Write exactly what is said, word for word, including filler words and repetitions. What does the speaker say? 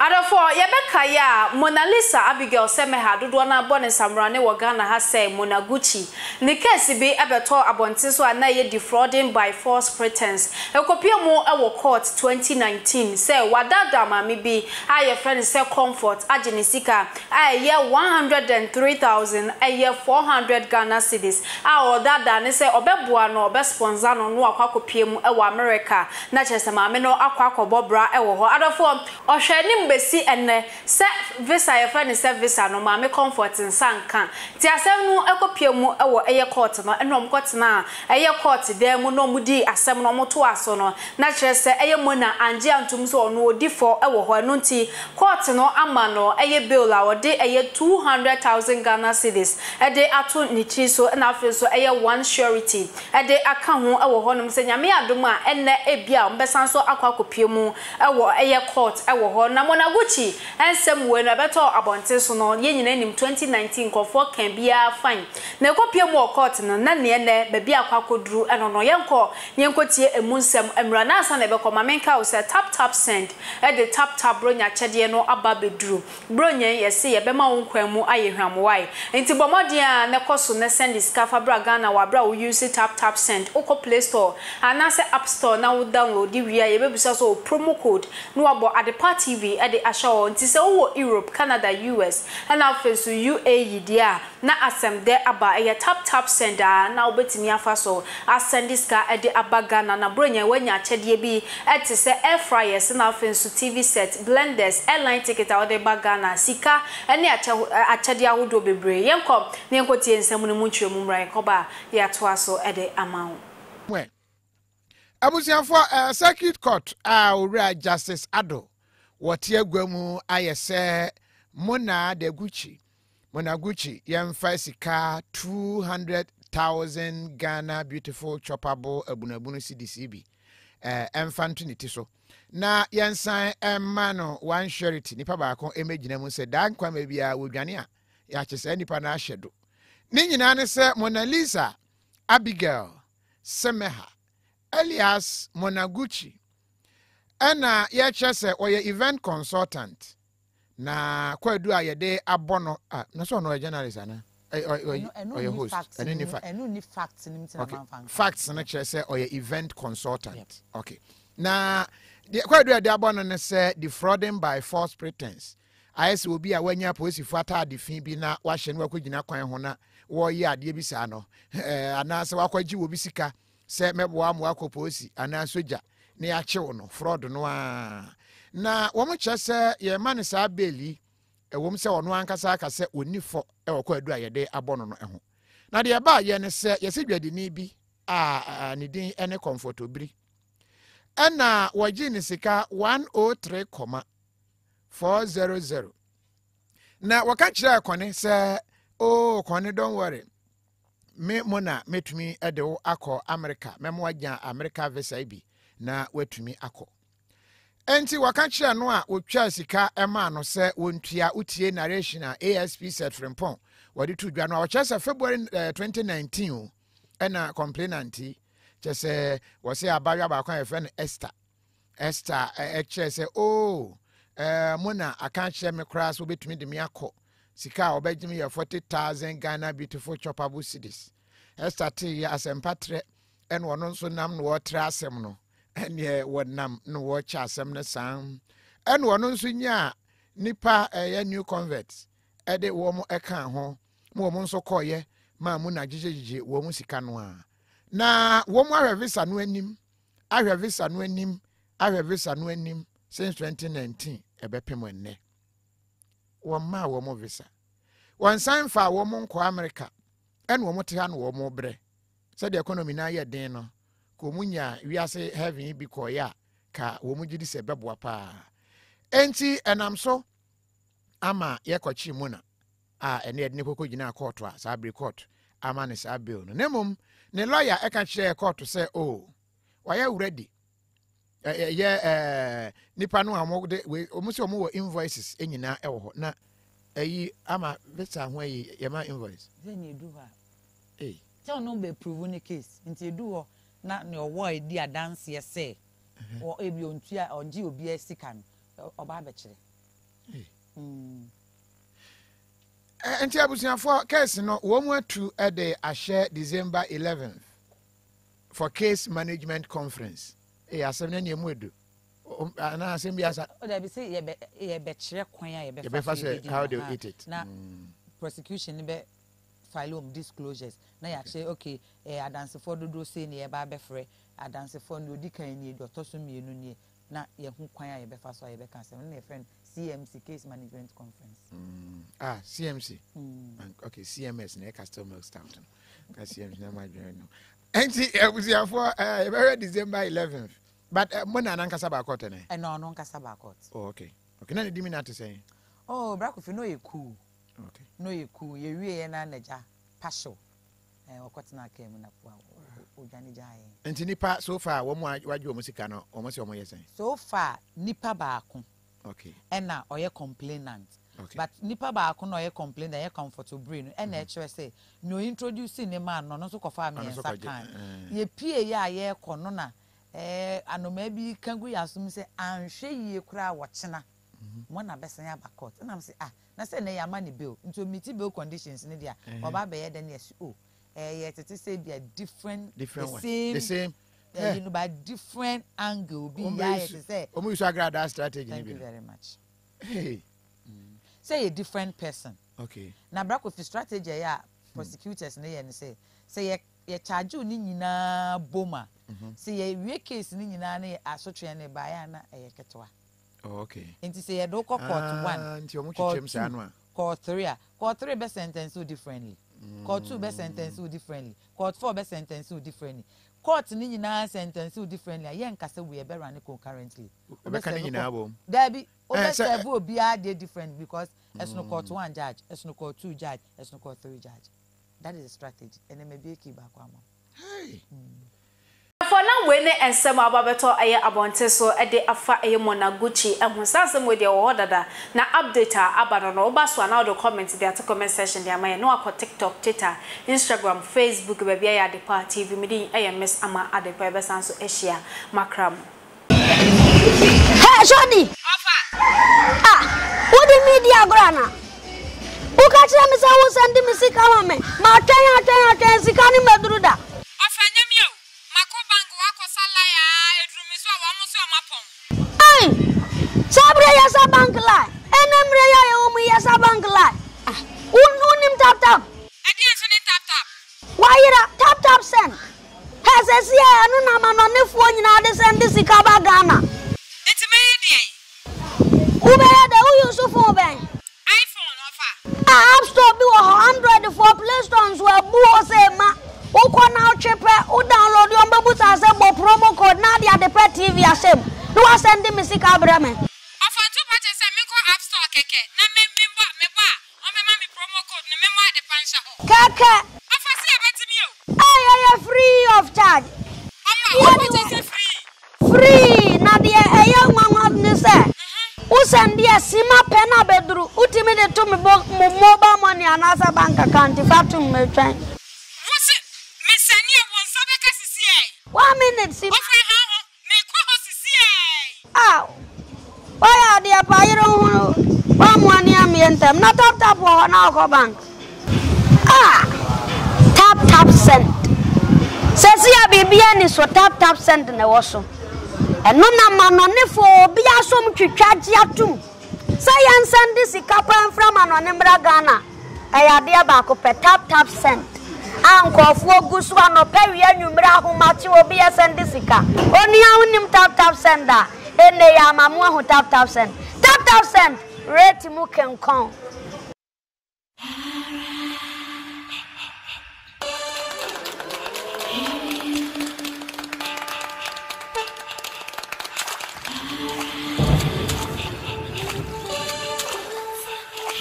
Adafo yebeka ya Mona Lisa Abigail Semeha dodo na bone samrane wo Ghana ha say Mona Gucci ne case bi abeto abonte so na ye defrauding by false pretense ekopia mu e wo court twenty nineteen say wadada mama bi aye friend say comfort agenisika aye one hundred three thousand aye four hundred Ghana cedis a odada ne say obeboa no obe sponsor no no akwakopia mu e wo America na chese mama no akwakobobra e wo ho adafo ohwe besi enne se visa ye fa ne se visa no ma me comfort nsanka ti asem no ekopia mu ewo eye court no enom kotena eye court de mu no mudi asem no moto aso no na kire se eye mu na anje antum so no odi for ewo ho no nti court no ama no eye bill a wode eye two hundred thousand Ghana cedis e de ato ni chi so na afi so eye one surety e de aka ho ewo ho no se nyame adom a enne ebia mbesan so akwa kopia mu ewo eye court ewo ho na Mona Gucci ensem we na beto abonte so no ye nyina nim twenty nineteen kofo kan bia fine na ekopie mu court no na ne ne ba bia kwakoduru eno no yenko yenkotie emunsem emra na asa na be koma menka o se tap tap send e de tap tap bronya chede no aba beduru bronya yesi ye be ma wonkwan mu ayehwamwai enti bomodia ne koso ne send iskafa bra Ghana wa bra wo use tap tap send oko Play Store ana se App Store na wo download di wi ye be bisa so promo code no abo Adepa T V e de ashawo nti se wo Europe Canada U S and afa so U A E dia na asem de aba e tap tap sender na obetimi afa so asend ska e de aba Ghana na bronya wanya chede bi e te se air fryers na afa so T V set blenders airline ticket a de ba Ghana sika ene achede ahodo bebre yenko ne yenko tie nsem no mu ntwemu mran koba ya to aso e de amawo we abusiafo uh, circuit court a uh, Justice Ado Wati agwamu ayese Mona de Gucci Mona Gucci yemfa sika two hundred thousand Ghana beautiful choppable abunabunu C D C B eh emfantu niti so na yensan emma no one surety nipa baako emegina mu se dan kwa ma bia wodwane a ya kyese nipa na ahyedo ni nyina ne se Mona Lisa Abigail Semeha alias Mona Gucci Ena ye chese oye event consultant na kwadu a ye de abono ah no so no journalist ana oye host ene ni fact enu ni facts ni mtina manfa facts na chese oye event consultant yep. Okay na kwadu a de abono ne se defrauding by false pretense ayese obi a wanya police fata adefin bi na wa hye no akogina kwan ho na wo ye ade bi sa no eh ana se wakwaji wo bi sika se mebo amu akopolice ana soja ne ya chewo no fraud no a na wo mo chese ye mane sa beli e wo mo se ono ankasa aka se onifo e wo kwadu ayede abono no eho na de ba ye ne se ye se dwade ni bi a ne din ene comfort obiri ena waji ni sika one oh three four hundred na waka kire akone se oh kone don't worry me Mona metumi e de wo akọ America memo agya America visa bi na watumi akọ enti waka kire no a otwa sika ema no se wontua utie narration a A S P set frimpon wadi to dwa no a wachasa February uh, twenty nineteen o ena complainant chese wose abawa ba kwa efe Esther Esther e kire se oh eh Mona aka kire me kra so betumi de me akọ sika obejimi ya forty thousand Ghana beautiful choppable cedis Esther ti ya asempatre en wono nso nam no wotra asem no ene wonam no wo cha asem ne sam en wono nso nya nipa eh, new converts ede wo mo eka ho mo mo nso koye ma mu na jijejije wo mu sika no a na wo mo ahwe visa no anim ahwe visa no anim ahwe visa no anim since twenty nineteen ebepem enne wo ma wo mo visa won san fa wo mo nko America en wo mo te ha no wo mo bre se the economy na ye den no ko munya wiase heaven bi ko ya ka wo mo gidi se beboa pa enti enam so ama ye kwachi mu na a ene ede ne koko gina court a sa bre court ama ne sa bill no nemum ne lawyer e ka kire court say oh wa ya ready eh ye eh nipa no amo de omo se omo wo invoices enyina e wo ho na eyi ama visa ho eyi ye ma invoice then you do ha eh tell no be prove ni case nti you do na ne owo e di dance ye say o ebi ontua onji obi asika no oba be kire Mm. Enti abusiafo case no wo mu atu e de a share December eleventh for case management conference. E asem na ne mu edu. Ana asem bi asa. O da bi say ye be ye be kire kwan a ye be fa how they eat it. Na prosecution be file um disclosures. Na ya say okay, eh adanse for dodo say ne ye ba be frɛ adanse for no di kan ni do to so mienu ni na ye hu kwan a ye be fa so ye be kan say na friend C M C case management conference. Mm. Ah, C M C. Mm. Okay, C M S na Castle Milk Stout. Ka C M C na ma join no. Enti abusiafo eh be December eleventh. But uh, when an ankasa ba court eh? No, no ankasa ba court. Oh, okay. Okay, na di me na to say. Oh, brako fi no ye cool. Okay. No ye cool. Ye wie na naja pasho. Eh o court na kem na po o dwane jae. Enti nipa so far wo mu waje o musika no, o mo se o mo yesen. So far nipa ba ako. Okay. And na oye complainant. Okay. But nipa ba ako no oye complain that ye comfortable brain. And na chere say no introduce ni man no no so kofa me nsa kan. Ye pie ya ye ko no na eh anoma bi kangu yasum se anhwe yie kura wochena mo na besan ya bakot na am say ah na say na ya ma ni bill into meet bill conditions ni dia oba be ye den yes oh eh ye tete say be different different the one. same the same uh, you know by different angle be ya it say omo use agree that strategy. Thank you very much. Hey. Mm. Say a different person. Okay. Na brako fi strategy ya prosecutors na ye ni say say ye ye charge ni nyina boma. See ye we case ni nyina na asotwe na ba ya na eye ketwa. Oh, okay. Enti say ye do court one. Nti omo chichem sa no a. Court three. Court three be sentence so differently. Court two be sentence so differently. Court four be sentence so differently. Court ni nyina sentence so differently. Ye nkase we be run concurrently. Be kan nyina bom. There be o be serve obi a dey different because es no court one judge, es no court two judge, es no court three judge. That is a strategy. And e me be keep back am. Hey. For now, when they and some ababeto aye abonte so e de afa aye monaguchi ehun sansem we de order da na update abano no oba so na do comment there to comment section there my no akọ TikTok, Twitter, Instagram, Facebook baby aye adepa T V midi aye miss ama adepa e be sanso ehia makram. Hey Shodi. Ofa. Ah, what the media grana? Who catch me say who send me sika wa me? Ma twen atwen atwen sika ni meduru da. Ofa nyamio. Makobango wako salaya edrumiso wa mo se o mapon. Ai! Sabre ya sa bank lie. Enemre ya ye omu ya sa bank lie. Ah, un unim tap tap. Edi enso ni tap tap. Why ira tap tap send? Has a sia anu na ma no ne fo nyina de send sika ba Ghana. Enti me ye dey. Ube ya de u use phone ben. iPhone ofa. Ah, App Store bi wo Android for Play Store so abu o se ma. Uko na chepe u download your mbebu sa se bo promo code na dia de pe T V asem. No send me sika bra me. Ofa tu pa che se me ko App Store keke na me me ba me ba o me ma me promo code na me ma de pansha ho. Keke. Ofa si abetimi o. Ay ay free of charge. Ofa o che se free. Free na dia eye nwanwa ni se. U send dia sima pena bedru. Utimi de to me mobile money anasa bank account fatum me twan. One minute, see. Ah, why are they a pyro? One one year, me and them. Not tap tap or now, bank. Ah, tap tap send. Says here, baby, and is what tap tap send in the washroom. And no man on the for be a some to charge ya too. Say and send this a couple from an on Ghana. I are dear back up a tap tap send. Uncle for Guswa no Peria numera who match will be a sendisica. Only I will tap tap sender. And they are Mamma who tap tap send. Tap tap send. Rate Muken con.